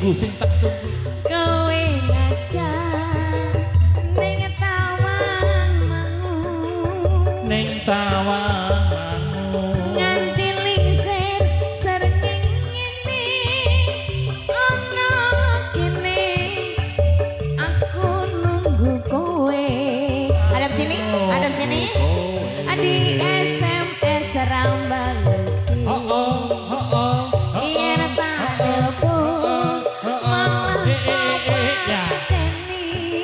tunggu sing tak tunggu. Kowe ngajak ning tawanganmu. Ning tawanganmu. Nganti lingsir srengenge ana kene. Aku nunggu kowe. Hadap sini, hadap sini. Di SMS rambalesi. Yen tak telepon malah pateni.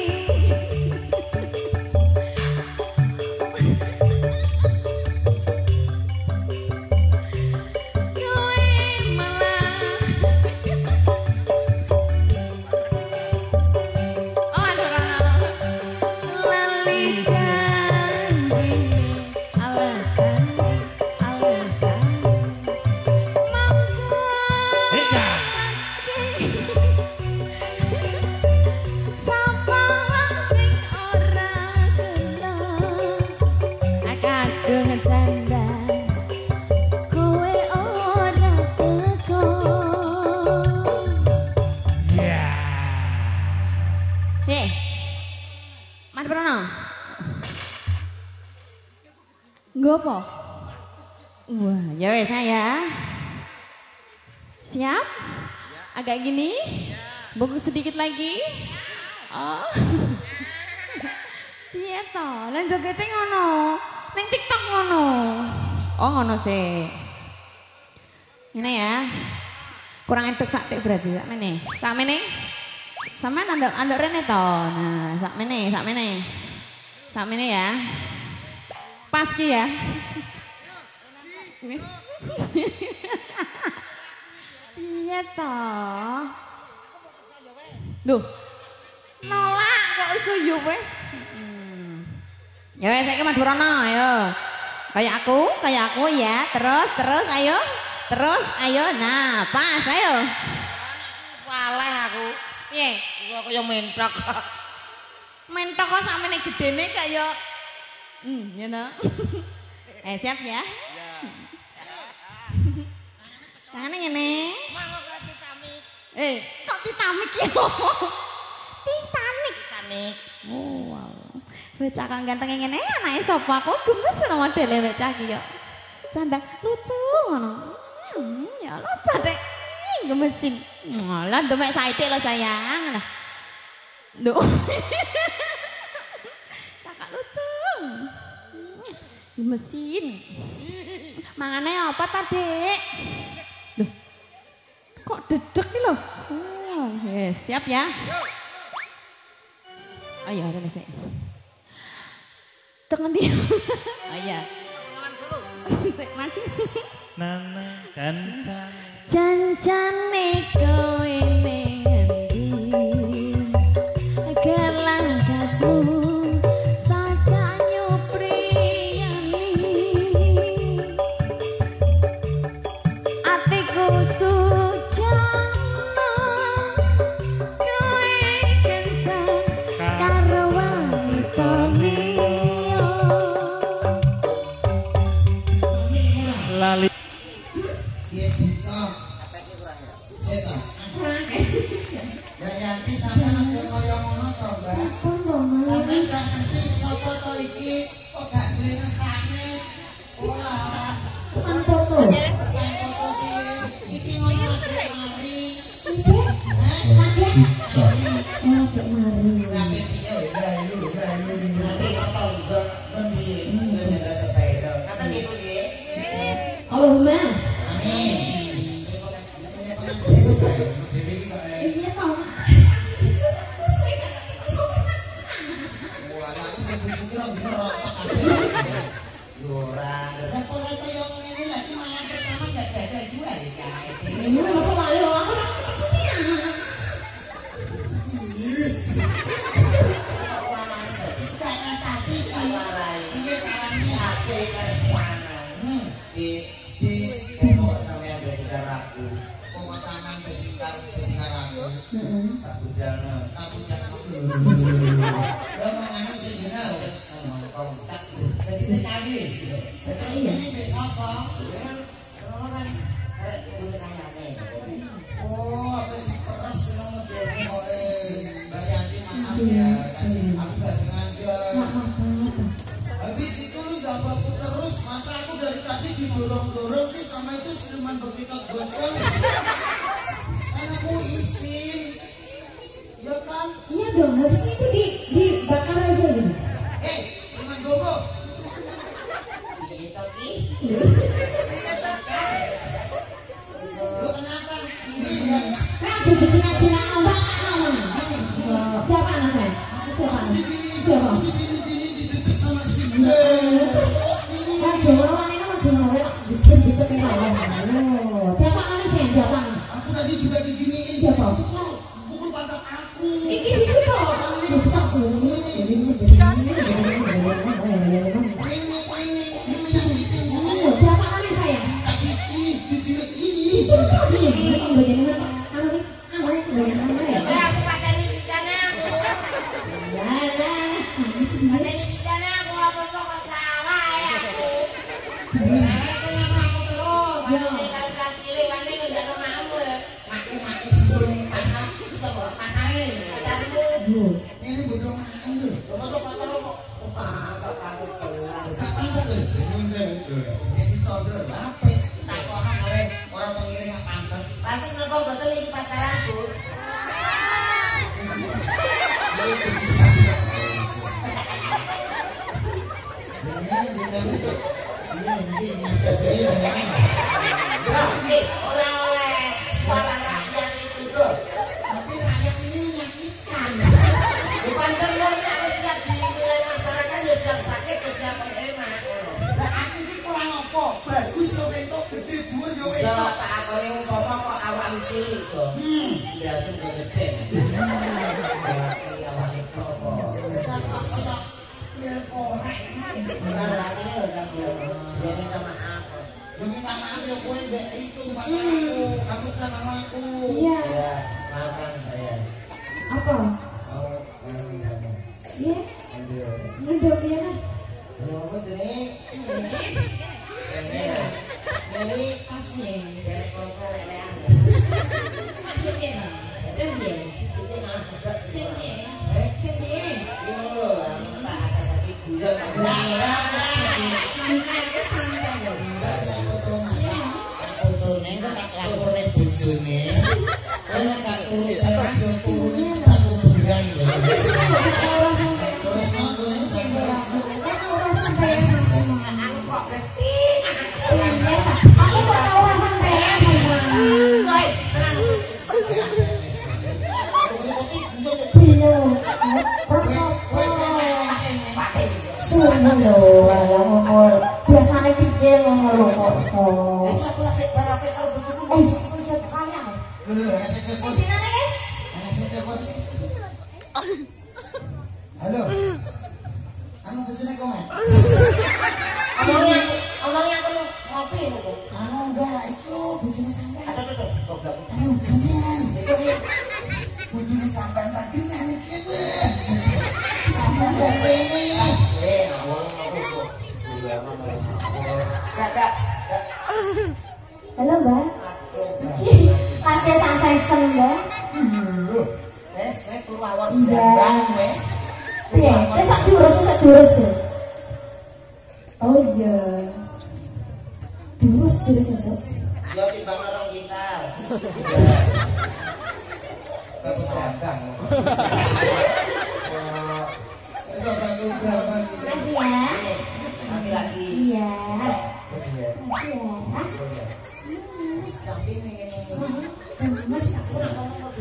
Kowe malah oh antara lali janjine alasan sapa sing ora gelem akadung dandan kowe ora teko. Heh Mas Prono ngopo? Wah, ya wes saya. Siap? Agak gini? Bungkuk sedikit lagi? Oh. Iya toh, lan jogete ngono. Ning TikTok ngono. Oh, ngono sih. Ini ya. Kurang eduk sakti berarti sak meneh. Sak meneh. Sampeyan andok rene toh. Nah, sak meneh, sak meneh. Sak meneh ya. Pas ki ya. Iya toh. Duh. Nolak kok iso yo wes. Ya wes saiki Mas Brono ayo. Kayak aku ya. Terus ayo. Terus ayo. Nah, pas ayo. Waleh aku. Piye? Iku aku yo mentok. Mentok kok sakmene gedene kaya ya toh. Siap ya? Tangannya ngene. Kok Titanic ya? Titanic. Oh, wow. Bocah kang ganteng ngene anake sapa? Kok gemes sama modele bocah iki yo. Canda lucu ngono. Ya lucu dek. Gemesin. Lah ndemek saithik lo sayang. Lah. Duh. Kakak lucu. Gemesin. Mangane apa ta, Dek? Loh. Kok dedek nih loh? Oh, yes. Siap ya? Oh iya, ada sih. Tekan dia. Oh iya. Sik maju. Nana jancan. Jancane kowe ning endi? Gelanggaku saja nyupriyani. Atiku sujana kowe kencan karo wanita liya. Lali. Yanti sampeyan aja kaya ngono to, Mbak. Sampeyan gak ngerti sapa to iki kok gak duwe ngesane. Ora. Foto to. Iki ngono mari. Allahumma Ya, aku gak sengaja. Habis itu lu ganggu aku terus, masa aku dari tadi didorong-dorong sih sama itu siluman bertikat gosong. Kan aku izin. Ya kan? Iya dong, harusnya itu dibakar aja gitu. Siluman gogo. Lu kenapa? Kan jadi jinak-jinak ombak kan. Dia apa namanya? Itu apa? Itu apa? Kan jengol ini kan jengol bikin kayak oh, dia apa namanya sih? Dia apa? Aku tadi juga diginiin. Dia apa? Pukul pantat aku. Iki kok. Pecah dia apa namanya sayang? Itu tadi ya, bukan bagian mana? Anu nih, bagian mana ya? Aku pakai di sana aku. Pakai di sana aku apa kok salah ya aku. Aku terus. Ya. Kalau cilik kan ini udah mau. Mati sebelum pasang bisa bawa pakai. Pacarmu. Ini bodoh air. Masuk pacar kok. Pak patut keluar. Tak pantas loh. Ini condor apa? Tak paham oleh orang pengiring yang pantas. Pantas kenapa betul ini pacaranku? Orang oleh suara rakyat itu tuh. Tapi rakyat ini menyakitkan. Bukan seluruhnya harus siap di wilayah masyarakat, ya siap sakit, ya siap enak. Nah aku ini kurang apa? Bagus lo bentuk gede dua yo Ya itu. tak apa yang umpama kok awam cilik kok. Biasa gede. Awam itu kok. Ya korek. Nah, ini loh kan dia. Dia minta maaf. Yo minta maaf yo kowe mbek itu pacarku. Kamu sudah nama aku. Iya. Ya, maafkan saya. Apa? Oh, kamu. Iya. Ambil. Ngedok ya kan? Apa sih? Ini Kasih. dari kosa lelean. Maksudnya? Iya. Itu malah kesat sih. Sini. Ini loh, tak ada kaki gula. Bojone itu tak lakukan bojone. Kowe nek gak turut terus yo turune tak kuburan lho. Terus mau kowe sampe biasanya pikir ngomong halo. Anu bojone kowe. Omongnya aku ngopi itu. Anu enggak itu bojone sampean. Ada tuh, goblok. Anu jangan. Bojone sampean tadi nyanyi kene. Sampean kene. halo mbak santai santai seneng iya saya sak durus tuh oh iya durus sesuk Yo timbang orang kita. Pas datang. makasih ya Laki-laki. iya mas aku nak ngomong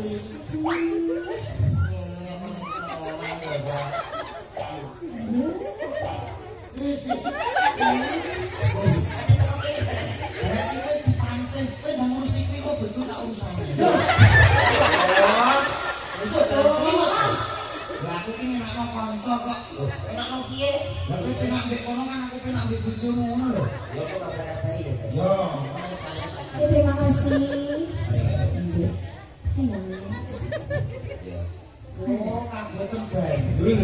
Berarti kowe dipancing, kowe nang musik iki kok bojo tak urusan. Besok lah aku ki menakno kanca kok. Enak mau piye? Lah kowe penak mbek kono kan aku penak mbek bojomu ngono lho. Yo kok ora kabari ya. Yo. ya terima kasih Oh, kagetan bandul.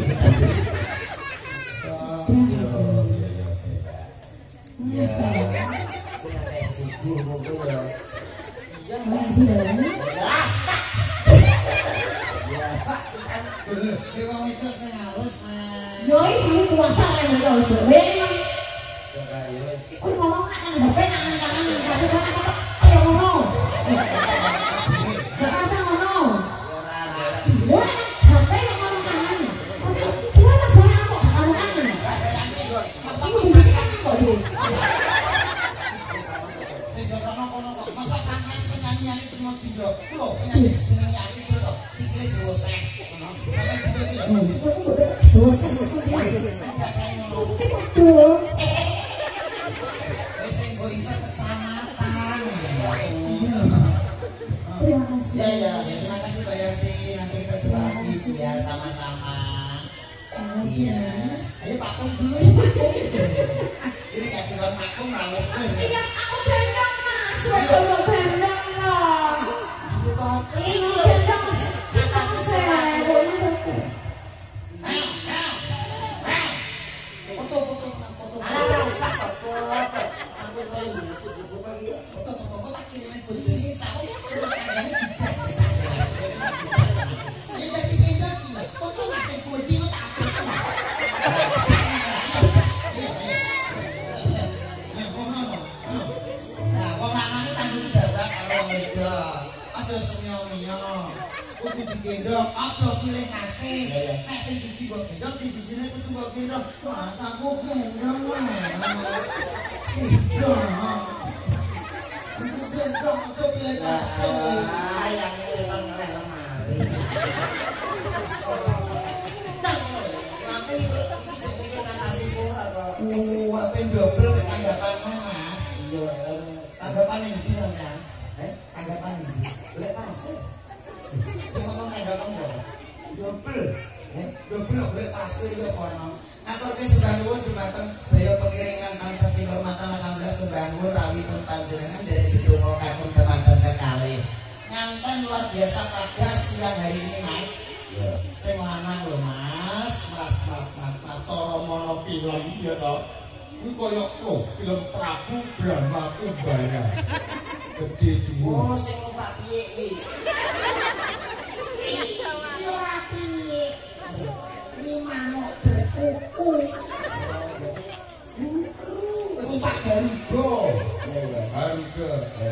Ya. Aku nak kayak sibuk kok ya. Ya, Pak, susah. Dewa kuasa yang itu itu. Weh. Ya ya wis. Oh ngomong nak nang HP nang kangen tapi kan ayo ngono. Gak rasa ngono. Ora ada. Wah, HP yang ngomong kangen. Dia masalah kok kangen. Mas iku bukan kok iki. Masa sangat penyanyian itu mau video. Loh, penyanyi jenenge aku itu to. Sikile dosek. Terima kasih. Ya, terima kasih Mbak Yanti. Nanti kita coba lagi ya sama-sama. Iya. Ayo patung dulu ya patung. Ini kayak tukang patung rawat. Iya, aku gendong Mas. Aku gendong loh. Ini gendong kita sewu. Foto. Ala usah foto. Aku koyo foto tak kirimin bojone sak. Ayo dadi gendong iki. Foto mate bodi kok tak aja semyo-myo. Kudu digendong, aja pilih kasih. Nek sing siji mbok gendong, sing sijine kudu mbok gendong. Mas aku gendong wae. Kudu gendong, aja pilih kasih. Yang ini kan ngeleh lemari. Tapi pikir kan kasih murah kok. Apa double tanggapan Mas? Iya, Tanggapan yang ndi sampean? Tanggapan ini. boleh pasir. Sing ngomong tanggapan kok. Double. Double golek pasir ya kono. Aturke sembah nuwun dumateng sedaya pengiringan tansah pinurmatan alhamdulillah sembah nuwun rawuhipun panjenengan dari sedaya kakung teman-teman kekalih. Nganten luar biasa pada siang hari ini Mas. Sing lanang lho Mas. Mas. Cara mono film ya to. Kuwi koyo film Prabu Brahma Kumbara. Gede Oh, dhuwur. sing numpak piye kuwi? Yo ora piye. Ini manuk berkuku. Numpak Garuda. Garuda.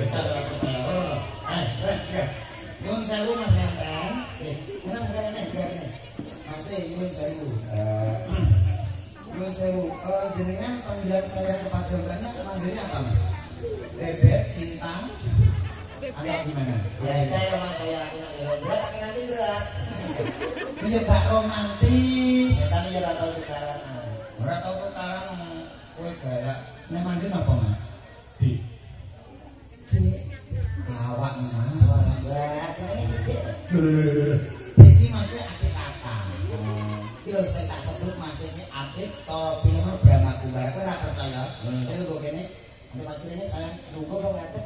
Nyuwun sewu Mas Yanten. Bener. Masih nyuwun sewu. Nyuwun sewu. Jenengan panggilan saya kepada Mbaknya manggilnya apa Mas? Bebek, Cinta, atau gimana? Ya saya rumah saya berat tapi nanti berat. Ini gak romantis. Ya tapi ya tahu sekarang. Ora tau tukaran kowe galak. Nek manggil apa Mas? Di. Awak Mas. Berat ini sithik. Iki maksudnya adik kakak. Iki lho saya tak sebut maksudnya adik to film Brahma Kumbara. Kowe ora percaya? Jadi kok kene nanti maksudnya saya Tunggu kok ngadep.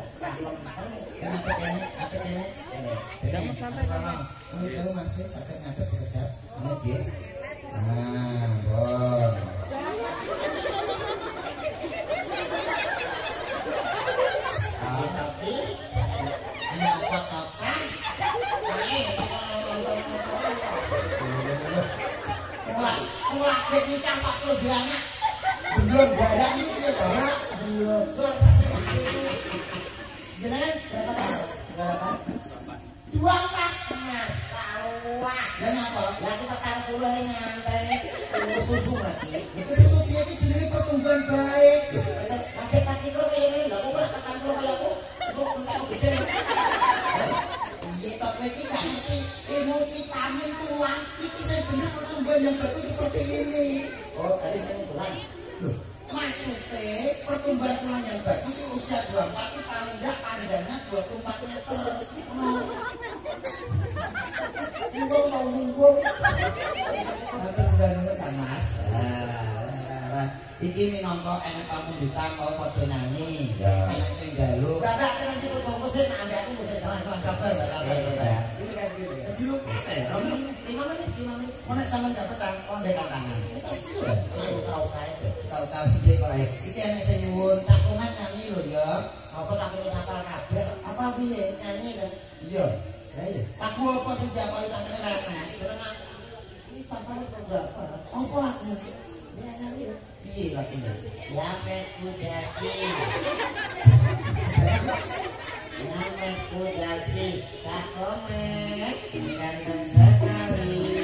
Adik kene. Udah mau santai kan? Saya masih sakit ngadep sekedap. Ini dia. Nah, bon. Tapi Ini apa kapan? Mulak nikah 42 anak. Belum bayar ini dia bayar. belum. Jenengan berapa tahun? Berapa? 24 Mas. Sawah. Dan apa? Lah kita 40 nyantai susu lagi. Itu susu dia itu jenenge pertumbuhan baik. Laki-laki kok kayak gini lho, aku ora 40 kaya aku. Sok entek gede. Iya, tapi iki gak ngerti ilmu vitamin tulang. Iki saya bener pertumbuhan yang bagus seperti ini. Oh, tadi saya pulang. Loh, maksudnya pertumbuhan tulang yang bagus usia 24 itu paling enggak panjangnya 24 meter. Minggu mau minggu. Nanti sudah nunggu kan Mas. Iki minangka enek pamundhutan kok padha nyanyi. Enek sing njaluk. Bapak kan nanti kok musim ambek aku musim jalan-jalan sabar Bapak. Ini kan gitu. Sedulur saya. 5 menit. Mau nek sampean dapetan kondekan tangan. Terus dulu ya. Aku tahu kae. Tahu-tahu piye kok ae. Iki enek sing nyuwun cakungan nyanyi lho ya. Apa tak perlu hafal kabeh? Apa piye? Nyanyi kan. Iya. Ya iya. Lagu apa sing diapal sampeyan enak? Jenengan ini sampai berapa? Apa lagu? Piye lagunya? Lametku dasi. Lametku dasi. Cakomet ganteng sekali.